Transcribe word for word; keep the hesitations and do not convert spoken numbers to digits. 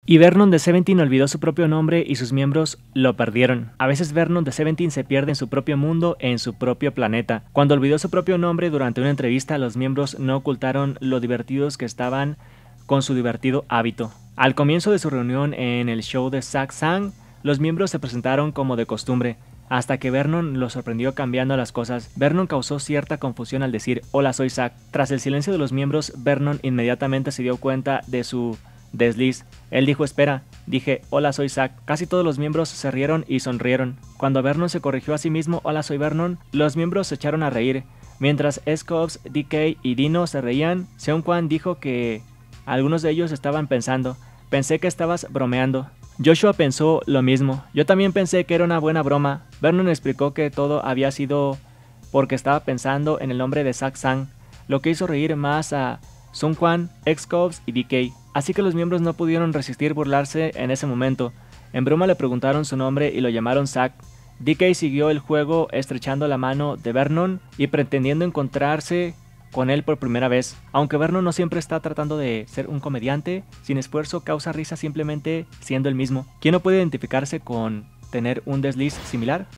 Y Vernon de Seventeen olvidó su propio nombre y sus miembros lo perdieron. A veces Vernon de Seventeen se pierde en su propio mundo, en su propio planeta. Cuando olvidó su propio nombre durante una entrevista, los miembros no ocultaron lo divertidos que estaban con su divertido hábito. Al comienzo de su reunión en el show de Zack Sang, los miembros se presentaron como de costumbre, hasta que Vernon los sorprendió cambiando las cosas. Vernon causó cierta confusión al decir "Hola, soy Zack". Tras el silencio de los miembros, Vernon inmediatamente se dio cuenta de su desliz. Él dijo "espera". Dije "Hola, soy Zack". Casi todos los miembros se rieron y sonrieron. Cuando Vernon se corrigió a sí mismo "Hola, soy Vernon", los miembros se echaron a reír. Mientras Scobbs, D K y Dino se reían, Seung-Kwan dijo que algunos de ellos estaban pensando "pensé que estabas bromeando". Joshua pensó lo mismo. "Yo también pensé que era una buena broma". Vernon explicó que todo había sido porque estaba pensando en el nombre de Zack Sang, lo que hizo reír más a Seung-Kwan, Scobbs y D K. Así que los miembros no pudieron resistir burlarse en ese momento. En broma le preguntaron su nombre y lo llamaron Zack. D K siguió el juego estrechando la mano de Vernon y pretendiendo encontrarse con él por primera vez. Aunque Vernon no siempre está tratando de ser un comediante, sin esfuerzo causa risa simplemente siendo el mismo. ¿Quién no puede identificarse con tener un desliz similar?